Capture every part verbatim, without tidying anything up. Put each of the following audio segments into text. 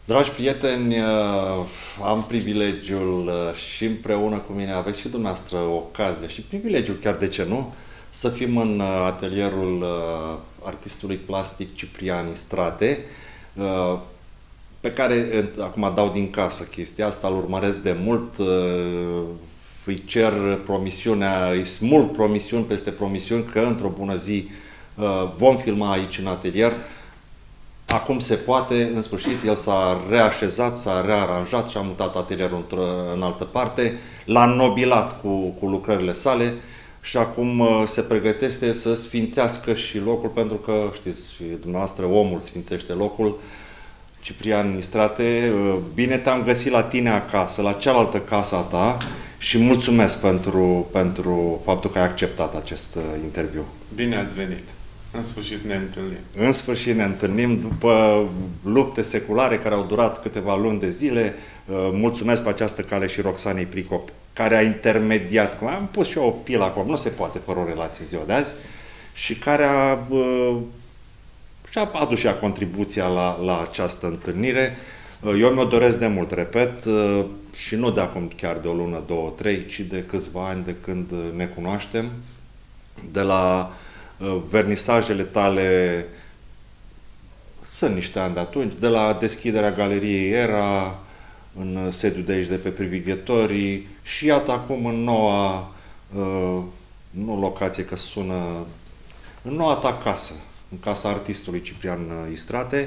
Dragi prieteni, am privilegiul și împreună cu mine aveți și dumneavoastră ocazia și privilegiul, chiar de ce nu, să fim în atelierul artistului plastic Ciprian Istrate, pe care acum dau din casă chestia asta, îl urmăresc de mult, îi cer promisiunea, îi smulg promisiuni peste promisiuni că într-o bună zi vom filma aici în atelier. Acum se poate, în sfârșit, el s-a reașezat, s-a rearanjat și a mutat atelierul în altă parte, l-a înnobilat cu, cu lucrările sale și acum se pregătește să sfințească și locul, pentru că, știți, dumneavoastră, omul sfințește locul. Ciprian Istrate, bine te-am găsit la tine acasă, la cealaltă casă a ta și mulțumesc pentru, pentru faptul că ai acceptat acest interviu. Bine ați venit! În sfârșit ne întâlnim. În sfârșit ne întâlnim după lupte seculare care au durat câteva luni de zile. Mulțumesc pe această cale și Roxanei Pricop, care a intermediat. Am pus și eu o pilă acum, nu se poate fără o relație ziua de azi, și care a, și-a adus și a contribuția la, la această întâlnire. Eu mi-o doresc de mult, repet, și nu de acum chiar de o lună, două, trei, ci de câțiva ani de când ne cunoaștem. De la vernisajele tale, sunt niște ani de atunci, de la deschiderea galeriei Era, în sediul de aici de pe Privighetorii, și iată acum în noua, nu locație că sună, în noua ta casă, în casa artistului Ciprian Istrate.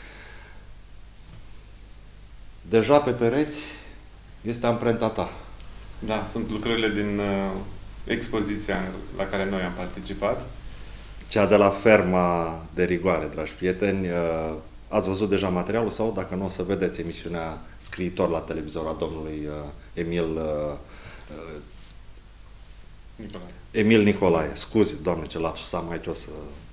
Deja pe pereți este amprenta ta. Da, sunt lucrările din uh, expoziția la care noi am participat. Cea de la ferma de rigoare, dragi prieteni. Ați văzut deja materialul sau, dacă nu, o să vedeți emisiunea Scriitor la televizor a domnului Emil Nicolae. Emil Nicolae. Scuze, Doamne, ce lapsus am aici, o să...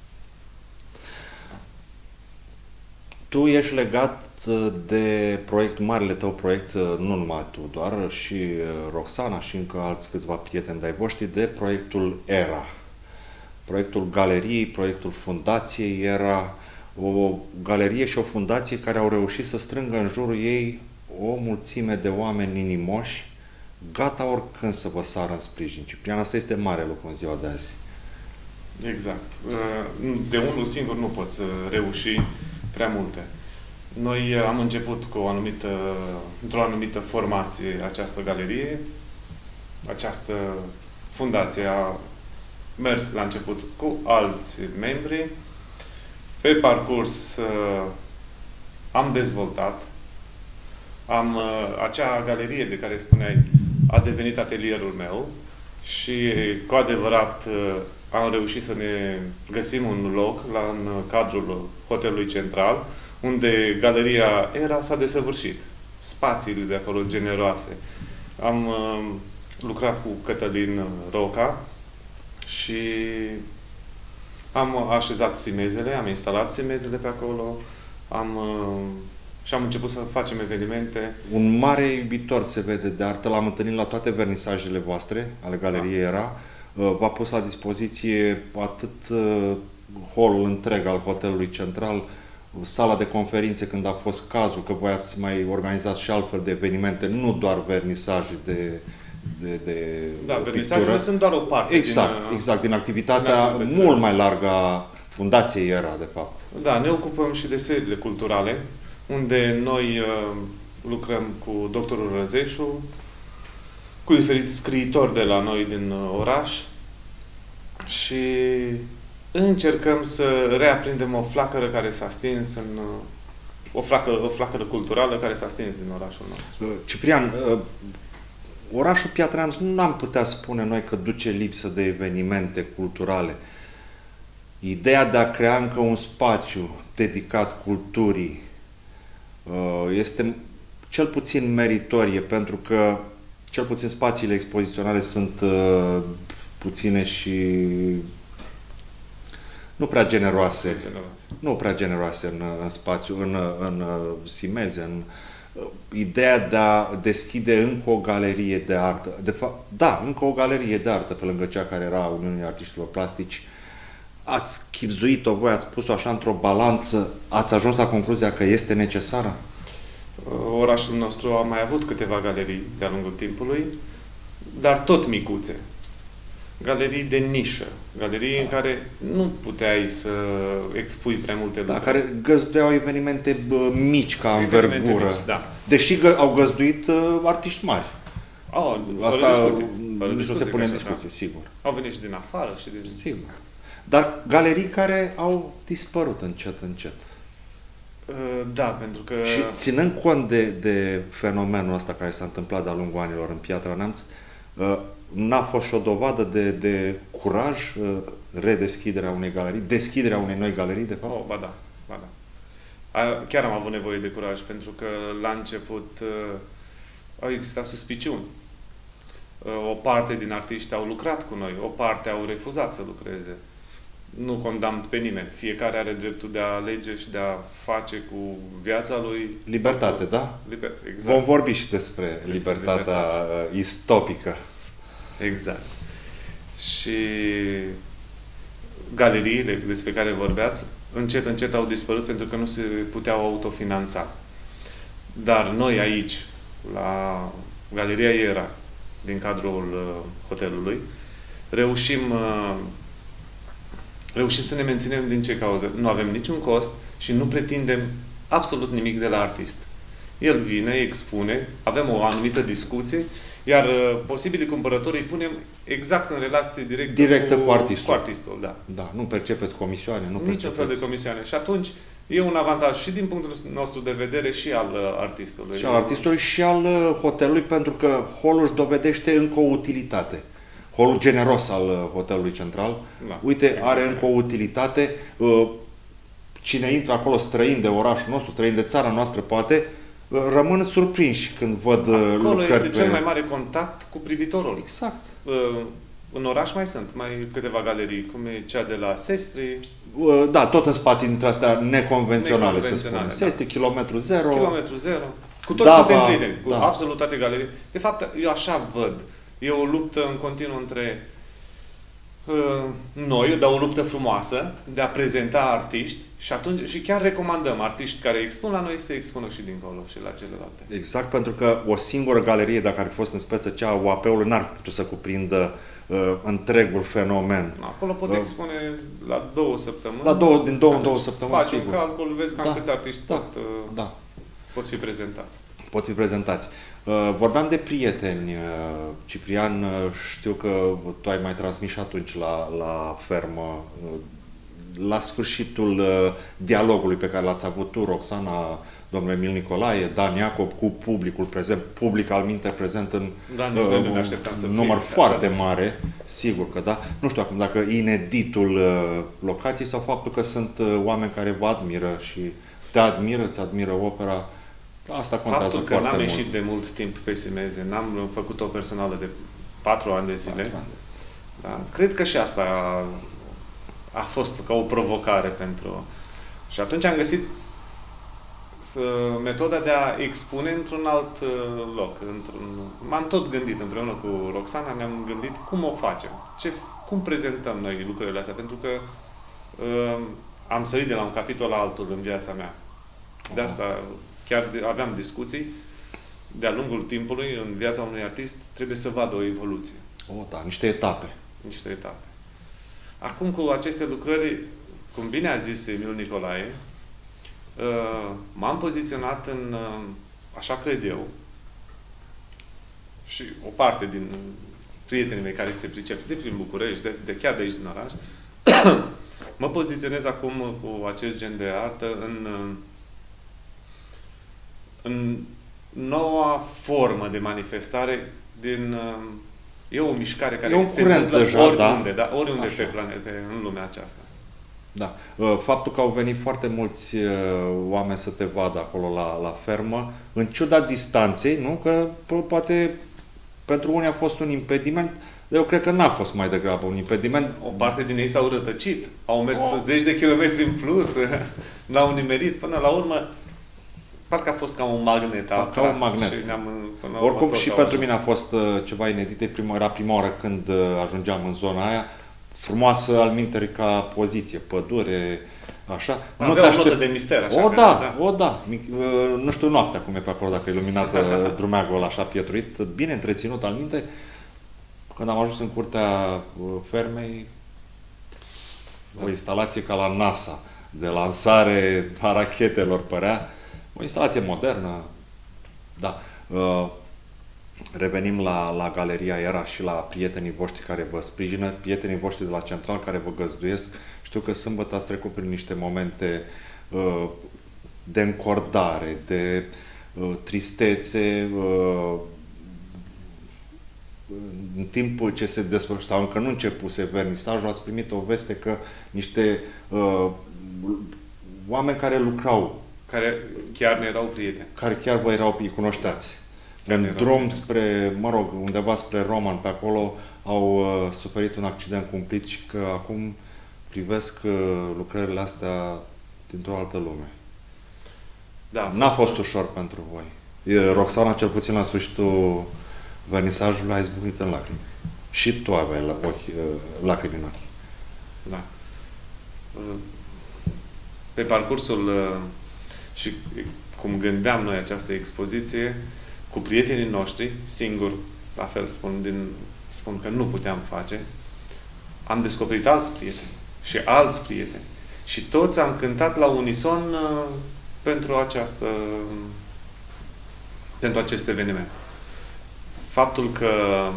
Tu ești legat de proiectul, marele tău proiect, nu numai tu doar, și Roxana și încă alți câțiva prieteni de-ai voștri, de proiectul Era. Proiectul galeriei, proiectul fundației Era, o galerie și o fundație care au reușit să strângă în jurul ei o mulțime de oameni inimoși, gata oricând să vă sară în sprijin. Ciprian, asta este mare lucru în ziua de azi. Exact. De unul singur nu poți reuși prea multe. Noi am început cu o anumită, într-o anumită formație această galerie, această fundație a mers la început cu alți membri. Pe parcurs uh, am dezvoltat. Am, uh, acea galerie de care spuneai a devenit atelierul meu și cu adevărat uh, am reușit să ne găsim un loc la, în cadrul Hotelului Central, unde galeria Era s-a desăvârșit. Spațiile de acolo generoase. Am uh, lucrat cu Cătălin Roca și am așezat simezele, am instalat simezele pe acolo, am, și am început să facem evenimente. Un mare iubitor se vede de artă, l-am întâlnit la toate vernisajele voastre, ale galeriei Era. V-a pus la dispoziție atât holul întreg al Hotelului Central, sala de conferințe când a fost cazul, că voi ați mai organizat și altfel de evenimente, nu doar vernisaje de de, de Da, vernisajele sunt doar o parte exact, din, exact, din activitatea din mult mai largă a Fundației Era, de fapt. Da, ne ocupăm și de sediile culturale, unde noi uh, lucrăm cu doctorul Răzeșu, cu diferiți scriitori de la noi din uh, oraș și încercăm să reaprindem o flacără care s-a stins în uh, o flacără, o flacără culturală care s-a stins din orașul nostru. Ciprian, uh, orașul Piatra Neamț, nu am putea spune noi că duce lipsă de evenimente culturale. Ideea de a crea încă un spațiu dedicat culturii este cel puțin meritorie, pentru că cel puțin spațiile expoziționale sunt puține și nu prea generoase. generoase. Nu prea generoase în, în spațiu, în, în simeze, în ideea de a deschide încă o galerie de artă. De fapt, da, încă o galerie de artă pe lângă cea care era Uniunii Artiștilor Plastici. Ați chibzuit-o voi, ați pus-o așa într-o balanță, ați ajuns la concluzia că este necesară? orașul nostru a mai avut câteva galerii de-a lungul timpului, dar tot micuțe. Galerii de nișă, galerii da. în care nu puteai să expui prea multe lucruri. Da, care găzduiau evenimente bă, mici ca învergură. Mici, da. Deși gă, au găzduit uh, artiști mari. Oh, Asta discuții. nici nu se pune în discuție, da. sigur. Au venit și din afară și din... Sigur. Dar galerii care au dispărut încet, încet. Uh, da, pentru că... Și ținând cont de, de fenomenul ăsta care s-a întâmplat de-a lungul anilor în Piatra Neamț, uh, n-a fost și o dovadă de, de curaj uh, redeschiderea unei galerii, deschiderea unei noi galerii, de fapt? Oh, ba da, ba da. A, chiar am avut nevoie de curaj, pentru că la început uh, au existat suspiciuni. Uh, o parte din artiști au lucrat cu noi, o parte au refuzat să lucreze. Nu condamn pe nimeni. Fiecare are dreptul de a alege și de a face cu viața lui... Libertate, da? Liber... Exact. Vom vorbi și despre, despre libertatea libertate. istopică. Exact. Și galeriile despre care vorbeați, încet, încet au dispărut pentru că nu se puteau autofinanța. Dar noi aici, la Galeria Iera, din cadrul uh, hotelului, reușim, uh, reușim să ne menținem din ce cauză. Nu avem niciun cost și nu pretindem absolut nimic de la artist. El vine, expune, avem o anumită discuție, iar uh, posibilii cumpărători îi punem exact în relație directă, directă cu, cu artistul. Cu artistul da. Da, nu percepeți comisioane, nu Niciun percepeți... fel de comisioane. Și atunci e un avantaj și din punctul nostru de vedere și al uh, artistului. Și al artistului și al uh, hotelului, pentru că holul își dovedește încă o utilitate. Holul generos al uh, hotelului central, da. uite, are încă o utilitate. Uh, cine intră acolo străin de orașul nostru, străin de țara noastră, poate, uh, rămân surprinși când văd uh, acolo lucrări este pe... cel mai mare contact cu privitorul. Exact. Uh, În oraș mai sunt, mai câteva galerii, cum e cea de la Sestri. Da, tot în spații dintre astea neconvenționale, neconvenționale să spunem. da. Sestri, kilometru zero. Kilometru zero. Cu toți Dava, suntem prieteni, cu da. absolut toate galerii. De fapt, eu așa văd. E o luptă în continuu între uh, noi, dar o luptă frumoasă de a prezenta artiști și atunci și chiar recomandăm artiști care expun la noi să expună și dincolo și la celelalte. Exact, pentru că o singură galerie, dacă ar fi fost în speță cea a U A P-ului, n-ar putut să cuprindă uh, întregul fenomen. Acolo pot uh, expune la două săptămâni. La două, din două în două săptămâni, faci sigur. un calcul, vezi cam da, câți artiști da, pot, uh, da. pot fi prezentați. Pot fi prezentați. Uh, vorbeam de prieteni. Uh, Ciprian, uh, știu că tu ai mai transmis și atunci la, la fermă, uh, la sfârșitul uh, dialogului pe care l-ați avut tu, Roxana, domnul Emil Nicolae, Dan Iacob, cu publicul prezent, public al minte prezent în da, nici uh, nu ne așteptam să număr fie foarte așa. mare, sigur că da. Nu știu acum dacă ineditul uh, locației sau faptul că sunt uh, oameni care vă admiră și te admiră, îți admiră opera. Asta contează Faptul că foarte n-am mult. ieșit de mult timp pe Simeze, n-am făcut-o personală de patru ani de zile. Patru ani. Da? Cred că și asta a, a fost ca o provocare pentru... Și atunci am găsit să, metoda de a expune într-un alt uh, loc. Într-un... M-am tot gândit împreună cu Roxana, ne-am gândit cum o facem, ce, cum prezentăm noi lucrurile astea, pentru că uh, am sărit de la un capitol la altul în viața mea. De asta chiar de, aveam discuții. De-a lungul timpului, în viața unui artist, trebuie să vadă o evoluție. O, da, niște etape. Niște etape. Acum, cu aceste lucrări, cum bine a zis Emil Nicolae, m-am poziționat în, așa cred eu, și o parte din prietenii mei care se pricep de prin București, de, de chiar de aici din oraș, mă poziționez acum cu acest gen de artă în, în noua formă de manifestare din... E o mișcare care e se întâmplă deja, oriunde, da? da? Oriunde Așa. pe planetă, în lumea aceasta. Da. Faptul că au venit foarte mulți oameni să te vadă acolo la, la fermă, în ciuda distanței, nu? Că poate pentru unii a fost un impediment, eu cred că n-a fost mai degrabă un impediment. O parte din ei s-au rătăcit, au mers oh. zeci de kilometri în plus, n-au nimerit, până la urmă parcă a fost ca un magnet. Ca un magnet. Și ne-am, până oricum și pentru mine a fost ceva inedit. Prima, era prima oară când ajungeam în zona aia. Frumoasă alminteri ca poziție, pădure, Așa? Avea te o aștept... notă de mister, așa. O, că, da, da, o, da. Nu știu noaptea cum e pe acolo, dacă e iluminat drumeagul ăla așa pietruit, bine întreținut al minte. Când am ajuns în curtea fermei, o instalație ca la NASA, de lansare a rachetelor părea, o instalație modernă, da. Revenim la, la Galeria Era și la prietenii voștri care vă sprijină, prietenii voștri de la Central care vă găzduiesc. Știu că sâmbătă ați trecut prin niște momente uh, de încordare, de uh, tristețe, uh, în timpul ce se desfășura, sau încă nu începuse vernisajul, ați primit o veste că niște uh, oameni care lucrau, care chiar ne erau prieteni. Care chiar vă erau, îi cunoșteați. În drum spre, mă rog, undeva spre Roman, pe acolo, au uh, suferit un accident cumplit și că acum privesc uh, lucrările astea dintr-o altă lume. Da, N-a fost ușor pentru voi. E, Roxana, cel puțin la sfârșitul vernisajului, a izbucnit în lacrimi. Și tu aveai la ochi, uh, lacrimi în ochi. Da. Pe parcursul uh, și cum gândeam noi această expoziție, cu prietenii noștri, singur, la fel spun, din, spun că nu puteam face, am descoperit alți prieteni și alți prieteni. Și toți am cântat la unison uh, pentru această pentru acest eveniment. Faptul că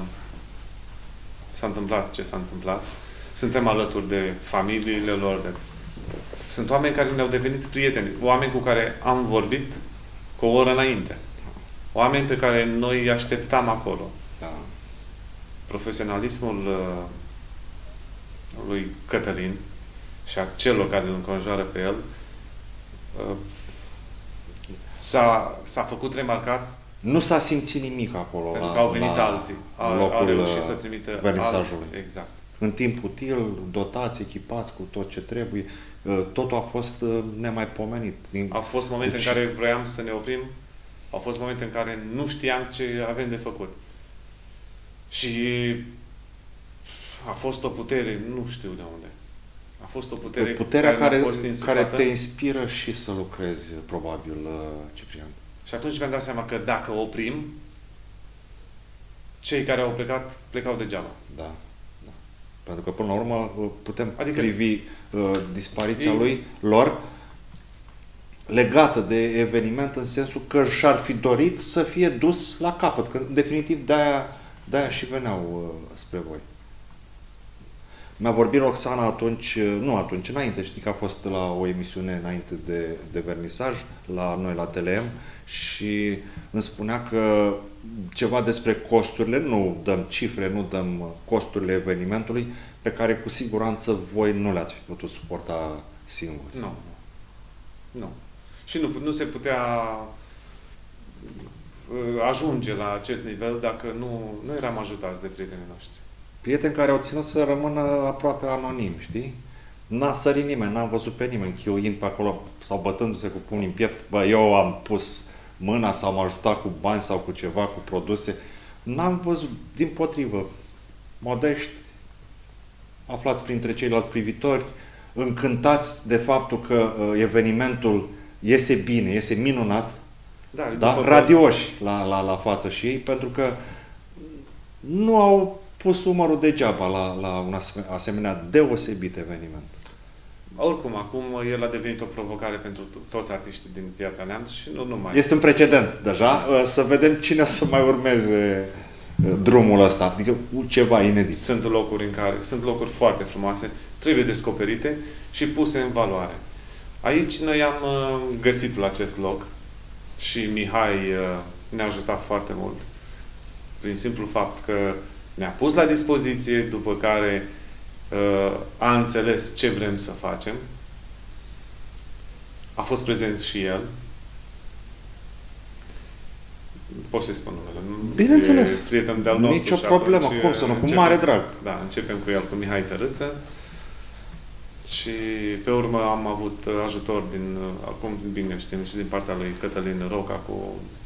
s-a întâmplat ce s-a întâmplat, suntem alături de familiile lor, de... sunt oameni care ne-au devenit prieteni, oameni cu care am vorbit cu o oră înainte. Oameni pe care noi îi așteptam acolo. Da. Profesionalismul uh, lui Cătălin și a celor care îl înconjoară pe el uh, s-a, s-a făcut remarcat. Nu s-a simțit nimic acolo. Pentru la, că au venit la alții. Au, locul au reușit să trimită vernisajului. alții. Exact. În timp util, dotați, echipați cu tot ce trebuie. Totul a fost nemaipomenit. Au fost momente deci... în care vroiam să ne oprim. Au fost momente în care nu știam ce avem de făcut. Și a fost o putere, nu știu de unde. A fost o putere Puterea care, care, fost care te inspiră și să lucrezi, probabil, Ciprian. Și atunci mi-am dat seama că dacă oprim, cei care au plecat, plecau degeaba. Da. da. Pentru că, până la urmă, putem adică privi uh, dispariția ei... lui, lor, legată de eveniment, în sensul că și-ar fi dorit să fie dus la capăt. Că, în definitiv, de-aia, de-aia și veneau uh, spre voi. Mi-a vorbit Roxana atunci, nu atunci, înainte, știi că a fost la o emisiune înainte de, de vernisaj, la noi la T L M, și îmi spunea că ceva despre costurile, nu dăm cifre, nu dăm costurile evenimentului, pe care cu siguranță voi nu le-ați fi putut suporta singuri. Nu. Nu. Și nu, nu se putea ajunge la acest nivel dacă nu, nu eram ajutați de prietenii noștri. Prieteni care au ținut să rămână aproape anonimi, știi? N-a sărit nimeni, n-am văzut pe nimeni chiuind pe acolo sau bătându-se cu pumnii în piept. Bă, eu am pus mâna sau m-a ajutat cu bani sau cu ceva, cu produse. N-am văzut, dimpotrivă, modești, aflați printre ceilalți privitori, încântați de faptul că uh, evenimentul iese bine, iese minunat, da, da? Radioși la, la, la față și ei, pentru că nu au pus umărul degeaba la, la un asemenea deosebit eveniment. Oricum, acum el a devenit o provocare pentru toți artiștii din Piatra Neamț și nu numai. Este un precedent deja. Să vedem cine o să mai urmeze drumul ăsta. Adică ceva inedit. Sunt locuri în care, sunt locuri foarte frumoase, trebuie descoperite și puse în valoare. Aici noi am găsit la acest loc și Mihai ne-a ajutat foarte mult prin simplu fapt că ne-a pus la dispoziție, după care uh, a înțeles ce vrem să facem. A fost prezent și el. Pot să-i spun numele. Bineînțeles. E prieten de-al nostru. Nicio problemă. Cum să nu? Cu mare drag. Da, începem cu el, cu Mihai Tărâță. Și pe urmă am avut ajutor din, acum bine știm, și din partea lui Cătălin Roca cu,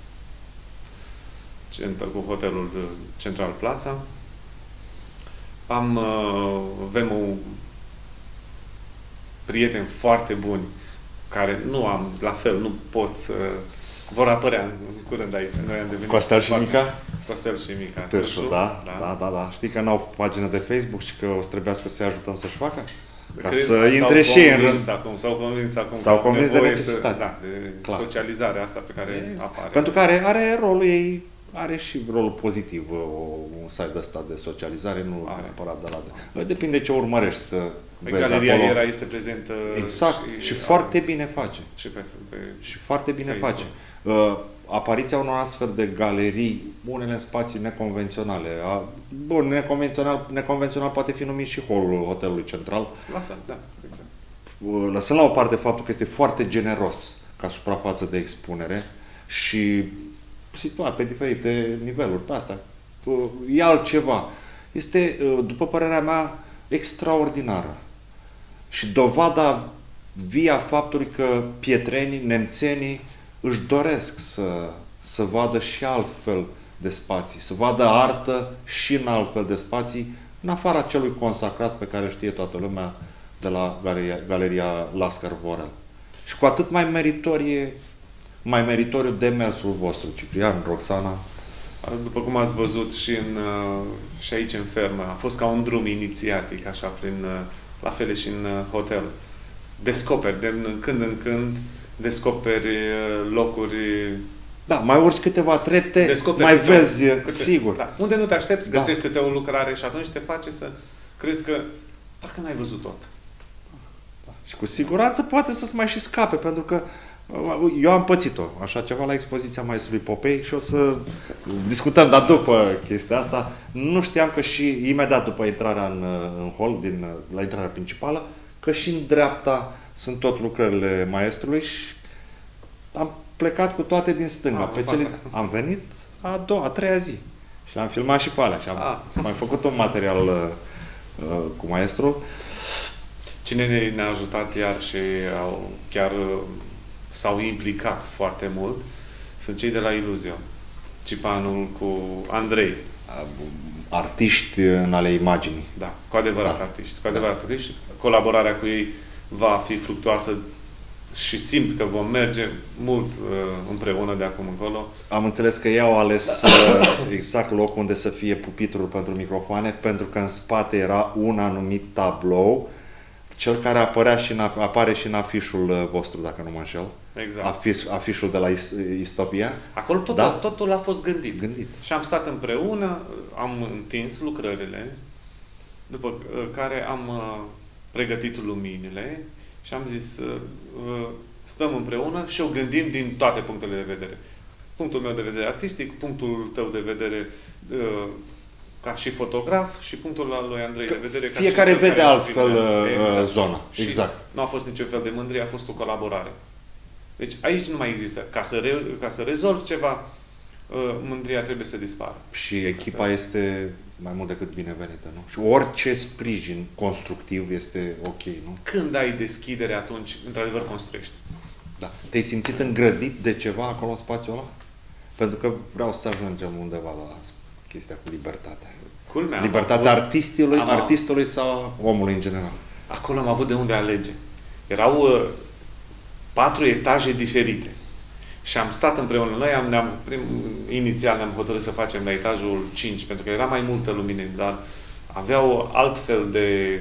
cu hotelul Central Plața. Am, avem o prieteni foarte buni, care nu am, la fel, nu pot să... Vor apărea în curând aici. Noi am devenit Costel și Mica? Costel și Mica. Târșu, da, da, da, da, da. Știi că n-au pagină de Facebook și că o să trebuiască să-i ajutăm să-și facă? Ca Cred, să intre și în rând. Acum, s-au convins acum. S-au convins de necesitate. Să, da, de clar. Socializarea asta pe care yes. apare. Pentru că are, are rolul ei, are și rolul pozitiv, o, un site ăsta de socializare, nu are. Neapărat de la... De, depinde ce urmărești să Pe vezi Galeria acolo. Era este prezentă. Exact. Și, și foarte bine face. Și, pe, pe și foarte bine Facebook. face. Uh, apariția unor astfel de galerii, unele în spații neconvenționale. A, bun, neconvențional, neconvențional poate fi numit și holul hotelului central. La fel, da, exact. Uh, lăsând la o parte faptul că este foarte generos ca suprafață de expunere și situat pe diferite niveluri, pe asta uh, e altceva. Este, uh, după părerea mea, extraordinară. Și dovada via faptului că pietrenii, nemțenii își doresc să, să vadă și altfel de spații, să vadă artă și în altfel de spații, în afara celui consacrat pe care știe toată lumea de la Galeria, Galeria Lascar Vorel. Și cu atât mai meritorie, mai meritoriu demersul vostru, Ciprian, Roxana. După cum ați văzut și, în, și aici în fermă, a fost ca un drum inițiatic, așa, prin, la fel și în hotel. Descoperi, de când în când, descoperi locuri... Da, mai urci câteva trepte, descoperi mai câte vezi, câte, sigur. Da. Unde nu te aștepți, găsești da. câte o lucrare și atunci te face să crezi că parcă n-ai văzut tot. Da. Și cu siguranță poate să-ți mai și scape, pentru că eu am pățit-o, așa ceva la expoziția maestrului Popei și o să discutăm, dar după chestia asta, nu știam că și imediat după intrarea în, în hol, din, la intrarea principală, că și în dreapta sunt tot lucrările maestrului și am plecat cu toate din stânga. Ah, pe cele, am venit a doua, a treia zi și le-am filmat și pe alea și am ah. mai făcut un material uh, cu maestru. Cine ne-a ajutat iar și au, chiar s-au implicat foarte mult sunt cei de la Iluzio. Cipanul cu Andrei. Artiști în ale imaginii. Da, cu adevărat da. artiști. Cu adevărat da. artiști. Colaborarea cu ei va fi fructuoasă și simt că vom merge mult uh, împreună de acum încolo. Am înțeles că ei au ales uh, exact locul unde să fie pupitrul pentru microfoane, pentru că în spate era un anumit tablou, cel care apărea și în, apare și în afișul vostru, dacă nu mă înșel. Exact. Afiș, afișul de la Istopia. Acolo totul, da? totul a fost gândit. gândit. Și am stat împreună, am întins lucrările, după care am uh, pregătit luminile și am zis, uh, uh, stăm împreună și o gândim din toate punctele de vedere. Punctul meu de vedere artistic, punctul tău de vedere uh, ca și fotograf și punctul al lui Andrei de vedere ca fiecare și vede altfel exact. zona. Și exact. nu a fost niciun fel de mândrie, a fost o colaborare. Deci aici nu mai există. Ca să, re, ca să rezolvi ceva, mândria trebuie să dispară. Și echipa Asta. este mai mult decât binevenită, nu? Și orice sprijin constructiv este ok, nu? Când ai deschidere, atunci, într-adevăr, construiești. Da. Te-ai simțit îngrădit de ceva acolo în spațiul ăla? Pentru că vreau să ajungem undeva la chestia cu libertatea. Culmea, libertatea avut, artistului, am, artistului sau omului în general. Acolo am avut de unde alege. Erau uh, patru etaje diferite. Și am stat împreună. Noi am, ne-am, prim, inițial ne-am hotărât să facem la etajul cinci, pentru că era mai multă lumină, dar aveau altfel de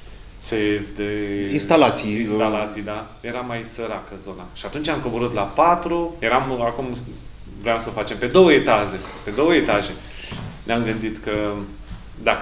țevi, de instalații. instalații, da? Era mai săracă zona. Și atunci am coborât la patru, eram acum, vreau să facem pe două etaje. Pe două etaje. Ne-am gândit că dacă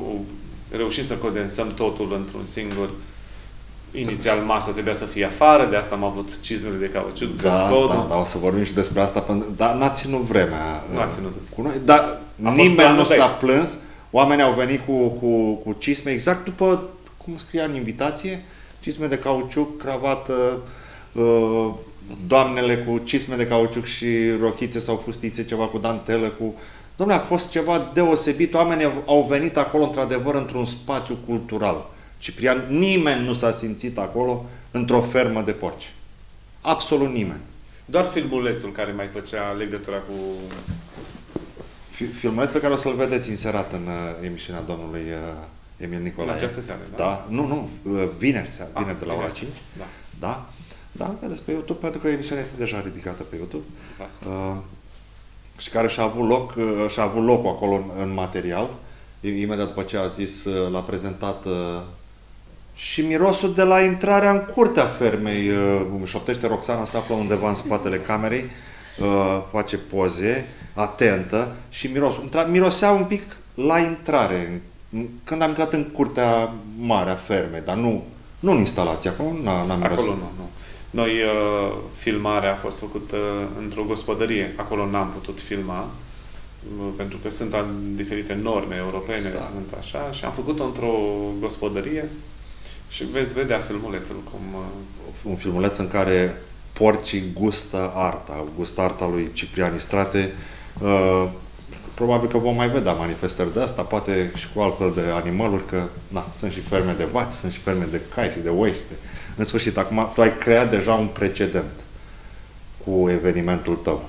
reușim să condensăm totul într-un singur, inițial masa trebuia să fie afară, de asta am avut cizmele de cauciuc, da, dress-code-ul. Da, da, o să vorbim și despre asta, dar n-a ținut vremea nu a ținut. cu noi, dar nimeni nu s-a plâns, oamenii au venit cu, cu, cu cizme, exact după cum scria în invitație, cizme de cauciuc, cravată, uh, doamnele cu cizme de cauciuc și rochițe sau fustițe, ceva cu dantelă, cu... Dom'le, a fost ceva deosebit, oamenii au venit acolo într-adevăr într-un spațiu cultural. Ciprian, nimeni nu s-a simțit acolo într-o fermă de porci. Absolut nimeni. Doar filmulețul care mai făcea legătura cu... Filmuleț pe care o să-l vedeți inserat în uh, emisiunea domnului uh, Emil Nicolae. În această seară, da? Da. Nu, nu, vineri, seara, vineri de la ora cinci. Da. Da. Da, vedeți pe YouTube, pentru că emisiunea este deja ridicată pe YouTube. Da. Uh, și care și-a avut loc, uh, și-a avut locul acolo în, în material. Imediat după ce a zis, uh, l-a prezentat uh, și mirosul de la intrarea în curtea fermei. Uh, șoptește Roxana, se află undeva în spatele camerei, uh, face poze, atentă, și mirosul. Mirosea un pic la intrare, când am intrat în curtea mare a fermei, dar nu, nu în instalație, acolo n-a, n-a mirosit. Acolo nu, nu. Noi, uh, filmarea a fost făcută într-o gospodărie. Acolo n-am putut filma, uh, pentru că sunt diferite norme europene, exact. Sunt așa, și am făcut-o într-o gospodărie și veți vedea filmulețul cum... Uh... Un filmuleț în care porcii gustă arta, gustă arta lui Ciprian Istrate. Uh, probabil că vom mai vedea manifestări de asta, poate și cu altfel de animaluri, că na, sunt și ferme de vaci, sunt și ferme de cai și de oiște. În sfârșit, acum tu ai creat deja un precedent cu evenimentul tău.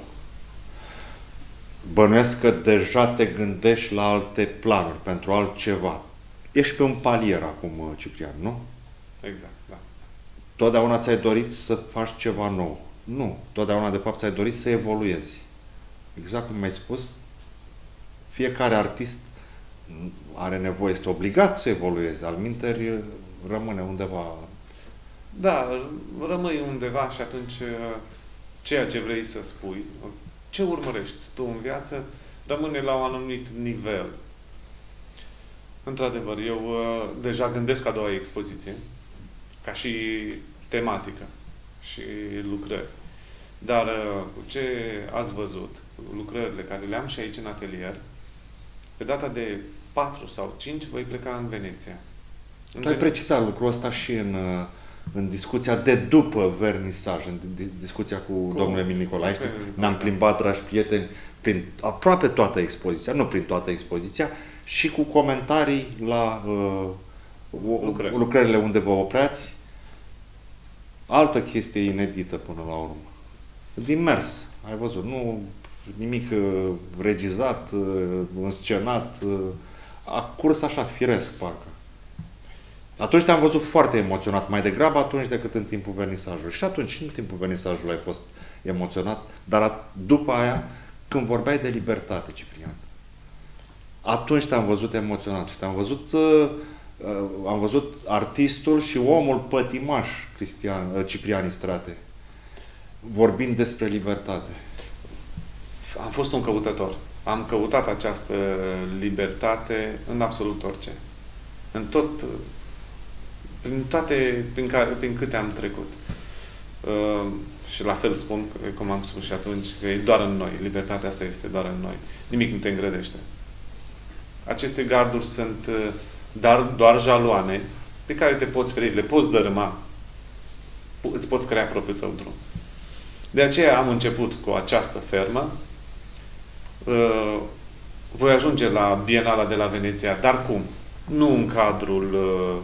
Bănuiesc că deja te gândești la alte planuri, pentru altceva. Ești pe un palier acum, Ciprian, nu? Exact, da. Totdeauna ți-ai dorit să faci ceva nou. Nu. Totdeauna, de fapt, ți-ai dorit să evoluezi. Exact cum mi-ai spus, fiecare artist are nevoie, este obligat să evolueze. Alminteri rămâne undeva... Da, rămâi undeva și atunci ceea ce vrei să spui, ce urmărești tu în viață, rămâne la un anumit nivel. Într-adevăr, eu deja gândesc a doua expoziție, ca și tematică și lucrări. Dar cu ce ați văzut, lucrările care le am și aici în atelier, pe data de patru sau cinci voi pleca în Veneția. Tu ai precizat lucrul ăsta și în... în discuția de după vernisaj, în discuția cu, cu domnul Emil Nicolae. Ne-am plimbat, dragi prieteni, prin aproape toată expoziția, nu prin toată expoziția, și cu comentarii la uh, Lucrări. lucrările unde vă opreați. Altă chestie inedită până la urmă. Din mers, ai văzut, nu nimic uh, regizat, uh, înscenat, uh, a curs așa, firesc, parcă. Atunci te-am văzut foarte emoționat, mai degrabă atunci decât în timpul vernisajului. Și atunci, și în timpul vernisajului ai fost emoționat, dar după aia, când vorbeai de libertate, Ciprian, atunci te-am văzut emoționat și te-am văzut, uh, uh, am văzut artistul și omul pătimaș Cristian, uh, Ciprian Istrate, vorbind despre libertate. Am fost un căutător. Am căutat această libertate în absolut orice. În tot... Prin toate, prin, care, prin câte am trecut. Uh, și la fel spun, cum am spus și atunci, că e doar în noi. Libertatea asta este doar în noi. Nimic nu te îngrădește. Aceste garduri sunt uh, dar, doar jaloane pe care te poți feri, le poți dărâma. Îți poți crea propriul tău drum. De aceea am început cu această fermă. Uh, voi ajunge la Bienala de la Veneția, dar cum? Nu în cadrul... Uh,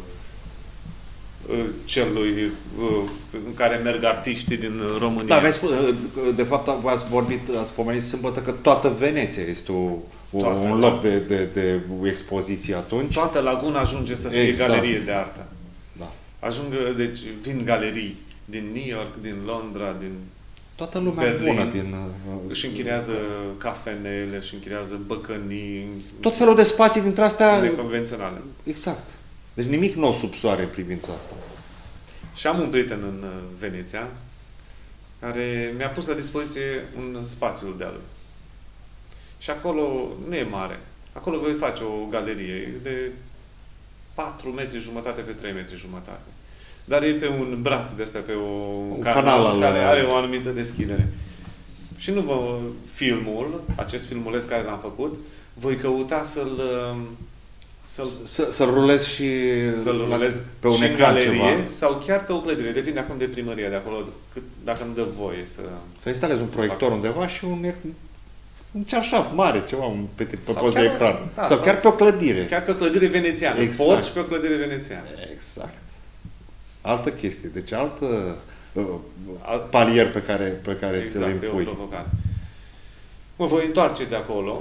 celui în care merg artiștii din România. Da, spus, de fapt ați vorbit, ați pomenit sâmbătă că toată Veneția este o, o, toată, un loc de, de, de expoziție atunci. Toată laguna ajunge să fie exact. Galerie de artă. Da. Ajung, deci vin galerii din New York, din Londra, din toată lumea Berlin, bună din... Își închiriază cafenele, își închiriază băcănii. Tot felul de spații dintre astea... Neconvenționale. Exact. Deci nimic nou sub soare în privința asta. Și am un prieten în Veneția care mi-a pus la dispoziție un spațiu de-a lui. Și acolo nu e mare. Acolo voi face o galerie de patru metri jumătate pe trei metri jumătate. Dar e pe un braț de astea, pe o, un canal, canal care are o anumită deschidere. Și nu vă filmul, acest filmuleț care l-am făcut, voi căuta să-l Să-l să, să rulez și să-l rulez pe un ecran ceva. Sau chiar pe o clădire. Depinde acum de primăria de acolo, cât, dacă îmi dă voie să... Să instalezi un proiector undeva și un, un ceașaf mare, ceva, un, pe, pe post de ecran. Da, sau, sau chiar pe o clădire. Chiar pe o clădire venețiană. Exact. Porci pe o clădire venețiană. Exact. Altă chestie. Deci altă uh, Alt... palier pe care, pe care exact, ți-l impui. Exact, Mă voi întoarce de acolo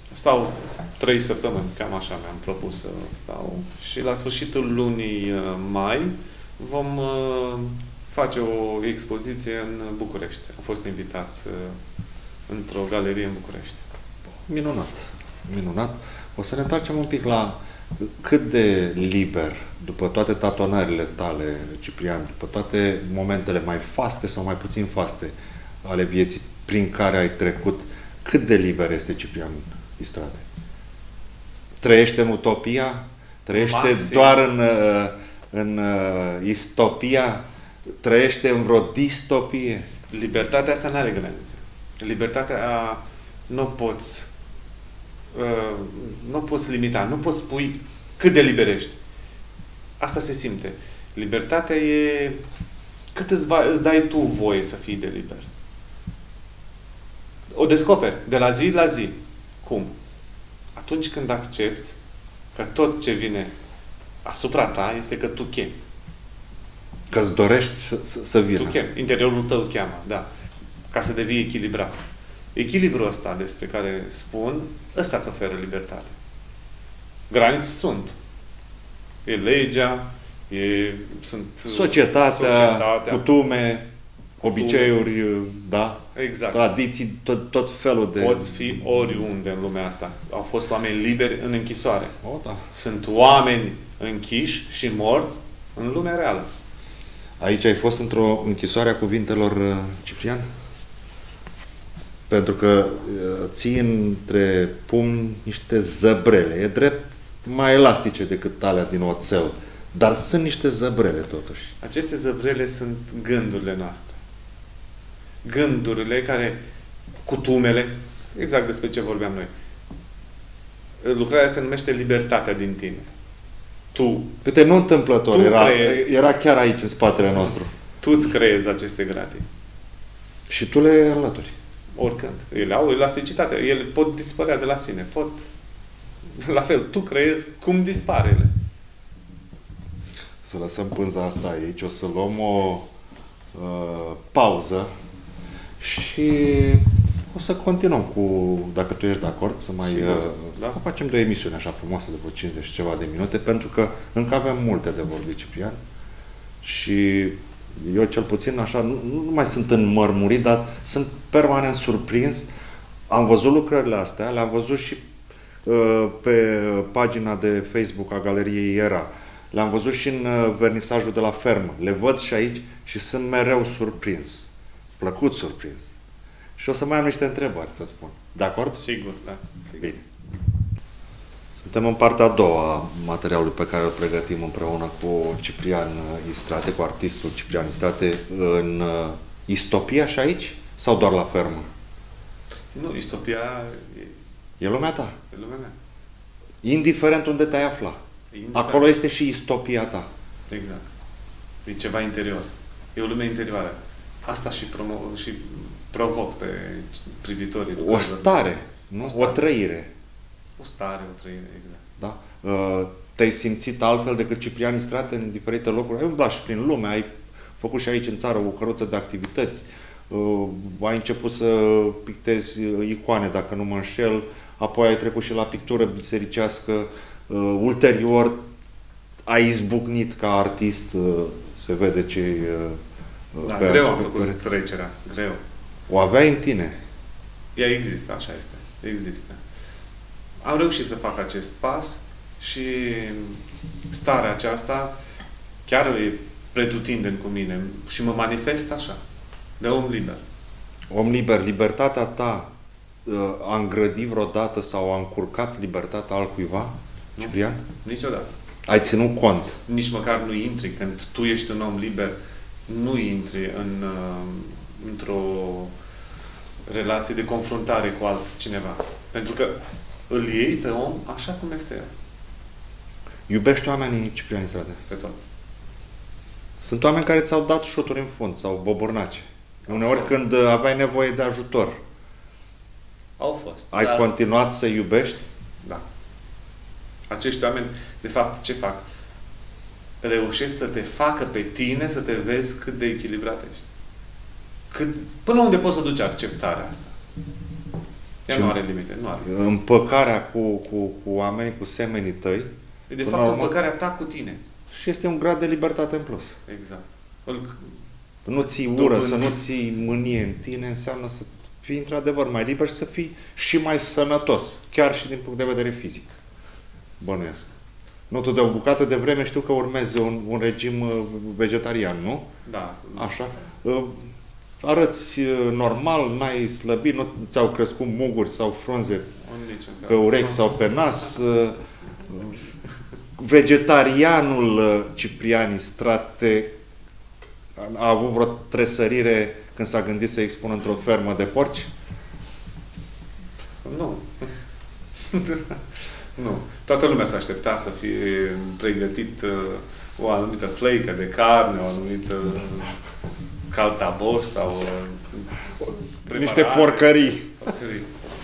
Stau trei săptămâni, cam așa mi-am propus să stau. Și la sfârșitul lunii mai vom face o expoziție în București. Am fost invitați într-o galerie în București. Minunat. Minunat. O să ne întoarcem un pic la cât de liber, după toate tatonările tale, Ciprian, după toate momentele mai faste sau mai puțin faste ale vieții prin care ai trecut, cât de liber este Ciprian Istrate? Trăiește în utopia? Trăiește Maxim. doar în, în istopia? Trăiește în vreo distopie? Libertatea asta nu are granițe. Libertatea nu poți uh, nu poți limita, nu poți spui cât de liberești. Asta se simte. Libertatea e cât îți, va, îți dai tu voie să fii de liber. O descoperi de la zi la zi. Cum? Atunci când accepti că tot ce vine asupra ta este că tu chemi. Că îți dorești să, să, să vină. Tu chemi. Interiorul tău cheamă, da. Ca să devii echilibrat. Echilibrul ăsta despre care spun, ăsta îți oferă libertate. Granițe sunt. E legea, e, sunt societatea, societatea cutume, obiceiuri, da? Exact. Tradiții, tot, tot felul de... Poți fi oriunde în lumea asta. Au fost oameni liberi în închisoare. O, da. Sunt oameni închiși și morți în lumea reală. Aici ai fost într-o închisoare a cuvintelor, Ciprian? Pentru că ții între pumni niște zăbrele. E drept mai elastice decât alea din oțel. Dar sunt niște zăbrele, totuși. Aceste zăbrele sunt gândurile noastre. Gândurile care, cutumele, exact despre ce vorbeam noi. Lucrarea se numește libertatea din tine. Tu. Uite, nu întâmplător. Era, creezi, era chiar aici, în spatele nostru. Tu îți creezi aceste gratii. Și tu le înlături. Oricând. Ele au elasticitate. Ele pot dispărea de la sine. Pot... La fel, tu creezi cum dispare ele. Să lăsăm pânza asta aici. O să luăm o uh, pauză și o să continuăm cu, dacă tu ești de acord, să mai uh, da. facem două emisiuni așa frumoase de vreo cincizeci și ceva de minute, pentru că încă avem multe de vorbit, Ciprian. Și eu cel puțin așa, nu, nu mai sunt înmărmurit, dar sunt permanent surprins. Am văzut lucrările astea, le-am văzut și uh, pe pagina de Facebook a Galeriei Era. Le-am văzut și în uh, vernisajul de la fermă. Le văd și aici și sunt mereu surprins. Plăcut surprins. Și o să mai am niște întrebări, să spun. De acord? Sigur, da. Sigur. Bine. Suntem în partea a doua a materialului pe care îl pregătim împreună cu Ciprian Istrate, cu artistul Ciprian Istrate, în uh, istopia și aici? Sau doar la fermă? Nu, istopia e... E lumea ta. E lumea mea. Indiferent unde te-ai afla. Indiferent. Acolo este și istopia ta. Exact. E ceva interior. E o lume interioară. Asta și, promo- și provoc pe privitorii. O stare, nu? O, stare. o trăire. O stare, o trăire, exact. Da? Uh, te-ai simțit altfel decât Ciprian Istrate în diferite locuri? Ai umblat și prin lume, ai făcut și aici în țară o căruță de activități, uh, ai început să pictezi icoane, dacă nu mă înșel, apoi ai trecut și la pictură bisericească, uh, ulterior ai izbucnit ca artist, uh, se vede ce uh, Da, greu am făcut pe... trecerea, greu. O aveai în tine? Ea există, așa este, există. Am reușit să fac acest pas și starea aceasta chiar e pretutindeni cu mine și mă manifest așa, de om liber. Om liber, libertatea ta a îngrădit vreodată sau a încurcat libertatea altcuiva, nu, Ciprian? Niciodată. Ai ținut cont? Nici măcar nu intri. Când tu ești un om liber, nu intri în, într-o relație de confruntare cu altcineva. Pentru că îl iei pe om așa cum este el. Iubești oamenii, Ciprian Istrate? Pe toți. Sunt oameni care ți-au dat șuturi în fund sau bobornace. Au Uneori fost. Când aveai nevoie de ajutor. Au fost. Ai dar... continuat să iubești? Da. Acești oameni, de fapt, ce fac? Reușesc să te facă pe tine să te vezi cât de echilibrat ești. Cât, până unde poți să duci acceptarea asta? Ea nu are limite, nu are. Împăcarea cu, cu, cu oamenii, cu semenii tăi. E de fapt împăcarea ta cu tine. Și este un grad de libertate în plus. Exact. Îl... Nu ții ură, să nu ții mânie în tine, înseamnă să fii într-adevăr mai liber și să fii și mai sănătos, chiar și din punct de vedere fizic. Bănuiesc. Nu, tu de o bucată de vreme știu că urmezi un, un regim vegetarian, nu? Da. Așa. Arăți normal, n-ai slăbit, nu ți-au crescut muguri sau frunze pe urechi sau pe nas. Vegetarianul Ciprian Istrate a avut vreo tresărire când s-a gândit să expună într-o fermă de porci? Nu. Nu. Toată lumea s-a aștepta să fie pregătit uh, o anumită fleică de carne, o anumită caltaboș sau uh, niște porcării. porcării.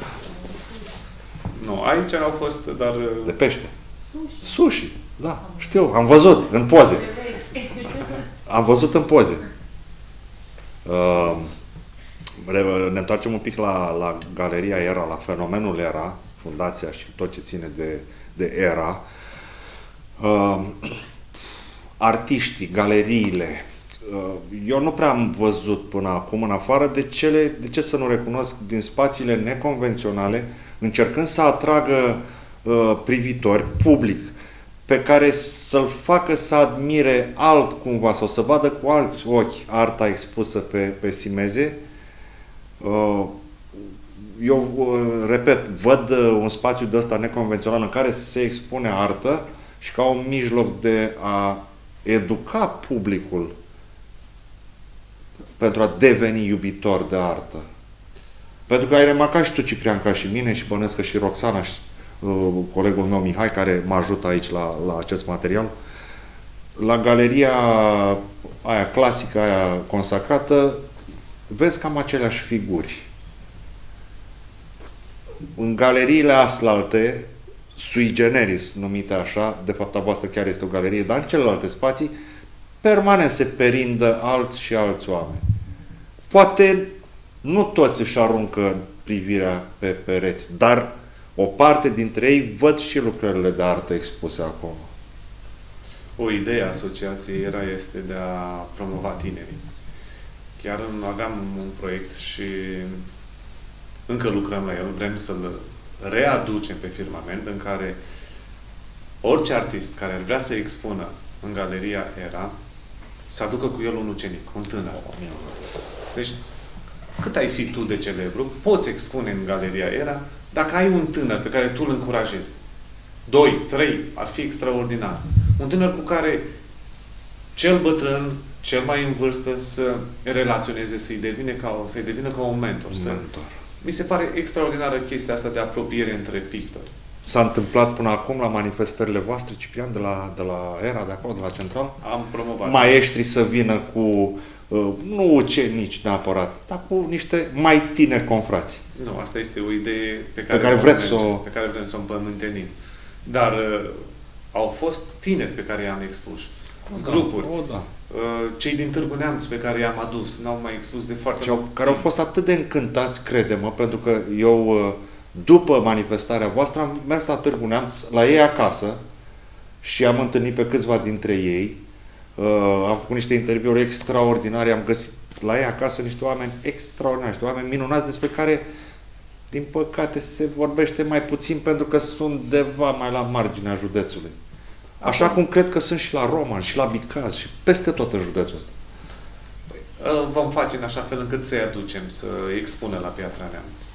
Nu, aici au fost, dar... Uh, de pește. Sushi. Sushi, da, știu, am văzut în poze. Am văzut în poze. Uh, ne întoarcem un pic la, la Galeria Era, la fenomenul Era, fundația și tot ce ține de, de Era. Uh, artiștii, galeriile. Uh, eu nu prea am văzut până acum, în afară de cele, de ce să nu recunosc, din spațiile neconvenționale, încercând să atragă uh, privitori, public, pe care să-l facă să admire altcumva sau să vadă cu alți ochi arta expusă pe, pe Simeze. Eu, repet, văd un spațiu de ăsta neconvențional în care se expune artă și ca un mijloc de a educa publicul pentru a deveni iubitor de artă. Pentru că ai remarcat și tu, Ciprian, ca și mine, și bănesc că și Roxana și colegul meu Mihai, care mă ajută aici la, la acest material, la galeria aia clasică, aia consacrată, vezi cam aceleași figuri. În galeriile aslalte, sui generis, numite așa, de fapt a voastră chiar este o galerie, dar în celelalte spații, permanent se perindă alți și alți oameni. Poate nu toți își aruncă privirea pe pereți, dar o parte dintre ei văd și lucrările de artă expuse acolo. O idee a asociației Era este de a promova tinerii. Chiar aveam un proiect și încă lucrăm la el, vrem să-l readucem pe firmament, în care orice artist care ar vrea să expună în Galeria Era, să aducă cu el un ucenic, un tânăr. Deci, cât ai fi tu de celebru, poți expune în Galeria Era dacă ai un tânăr pe care tu îl încurajezi. Doi, trei, ar fi extraordinar. Un tânăr cu care cel bătrân, cel mai în vârstă, să relaționeze, să-i devină ca, să-i devină ca un mentor. Un să... mentor. Mi se pare extraordinară chestia asta de apropiere între pictori. S-a întâmplat până acum la manifestările voastre, Ciprian, de la, de la Era, de acolo, de la Central? Am promovat. Maestri să vină cu, uh, nu ucenici neapărat, dar cu niște mai tineri confrați. Nu, asta este o idee pe care, pe care vreți să o... pe care vrem să o împământenim. Dar uh, au fost tineri pe care i-am expus. O, grupuri. Da, o, da. Uh, cei din Târgu Neamț pe care i-am adus, n-au mai expus de foarte mult. Care au fost atât de încântați, crede-mă, pentru că eu, uh, după manifestarea voastră, am mers la Târgu Neamț, la ei acasă, și am întâlnit pe câțiva dintre ei. Uh, am făcut niște interviuri extraordinare, am găsit la ei acasă niște oameni extraordinari, niște oameni minunați despre care, din păcate, se vorbește mai puțin pentru că sunt undeva mai la marginea județului. Așa cum cred că sunt și la Roman, și la Bicaz, și peste tot în județul ăsta. Păi, vom face în așa fel încât să-i aducem, să expună la Piatra Neamț.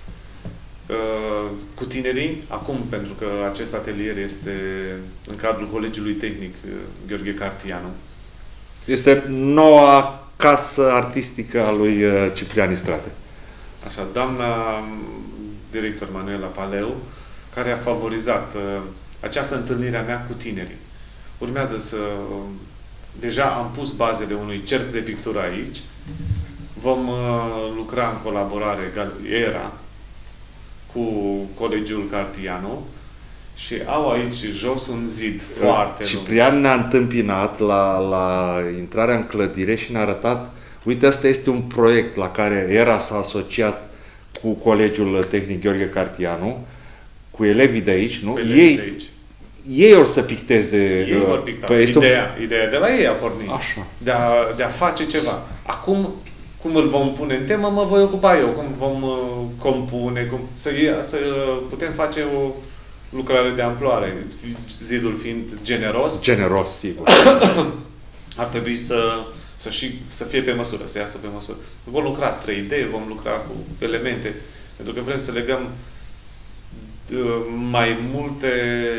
Cu tinerii, acum, pentru că acest atelier este în cadrul Colegiului Tehnic Gheorghe Cartianu. Este noua casă artistică a lui Ciprian Istrate. Așa, doamna director Manuela Paleu, care a favorizat această întâlnire a mea cu tinerii. Urmează să... Deja am pus bazele unui cerc de pictură aici. Vom lucra în colaborare Era cu Colegiul Cartianu și au aici jos un zid foarte lung. Ciprian ne-a întâmpinat la, la intrarea în clădire și ne-a arătat, uite, asta este un proiect la care Era s-a asociat cu Colegiul Tehnic Gheorghe Cartianu, cu elevii de aici, nu? Cu elevii ei, de aici. ei or să picteze... Ei vor picta. Păi ideea, un... ideea de la ei a pornit. Așa. De a, de a face ceva. Acum, cum îl vom pune în temă, mă voi ocupa eu. Cum vom uh, compune, cum, să, să putem face o lucrare de amploare. Zidul fiind generos. Generos, sigur. Ar trebui să, să, și, să fie pe măsură, să iasă pe măsură. Vom lucra trei D, vom lucra cu elemente, pentru că vrem să legăm uh, mai multe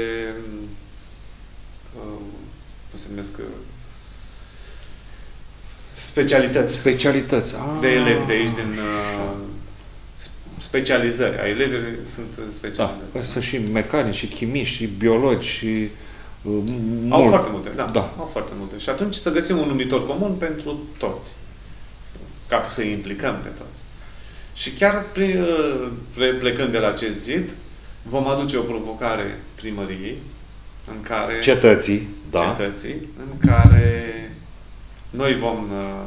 uh, cum se numesc uh, specialități. Specialități. Ah. De elevi de aici, din uh, specializări. A elevii sunt specializări. Da, sunt și mecanici, și chimici, și biologi, și uh, Au mult. foarte multe, da, da. Au foarte multe. Și atunci să găsim un numitor comun pentru toți. Ca să-i implicăm pe toți. Și chiar plecând de la acest zid, vom aduce o provocare primăriei, în care... Cetății, da. Cetății, în care noi vom uh,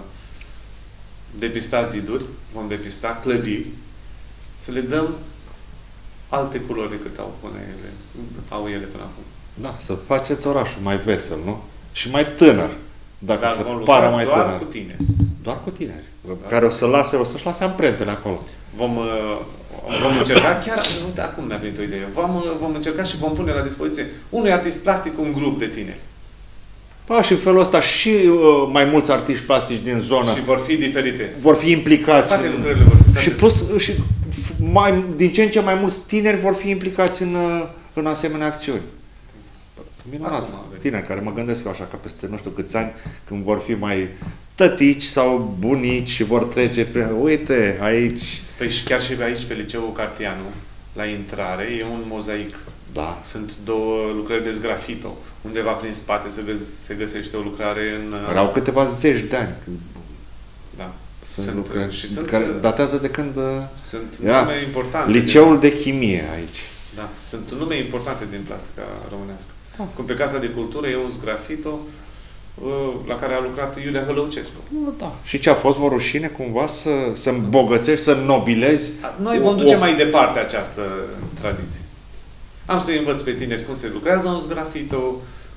depista ziduri, vom depista clădiri, să le dăm alte culori decât au, până ele, au ele până acum. Da, să faceți orașul mai vesel, nu? Și mai tânăr, dacă Dar se vom pară lucra mai doar tânăr. cu tine. Doar cu tineri. Doar care o să lase, o să-și lase amprentele acolo. Vom, uh, vom încerca, chiar, uite, acum mi-a venit o idee, vom, uh, vom încerca și vom pune la dispoziție unui artist plastic un grup de tineri. Pa, și în felul ăsta și uh, mai mulți artiști plastici din zonă Și vor fi diferite. vor fi implicați. Toate în, lucrurile vor fi. și plus, și mai, din ce în ce mai mulți tineri vor fi implicați în, uh, în asemenea acțiuni. Minunat. Acum, Tineri care mă gândesc eu așa, că peste nu știu câți ani, când vor fi mai tătici sau bunici și vor trece prin... Uite, aici... Păi și chiar și aici, pe Liceul Cartianu, la intrare, e un mozaic. Da. Sunt două lucrări de sgrafito. Undeva prin spate se, găs se găsește o lucrare în... Erau câteva zeci de ani. Da. Sunt, sunt lucrări și sunt, care datează de când sunt era nume importante. Liceul de Chimie aici. Da. Sunt nume importante din plastica românească. Da. Cum pe Casa de Cultură e un sgrafito la care a lucrat Iulia Hălăucescu. Da. Și ce a fost, vă rușine cumva să, să îmbogățești, să nobilezi? Noi vom duce o... mai departe această tradiție. Am să învăț pe tineri cum se lucrează un sgrafito,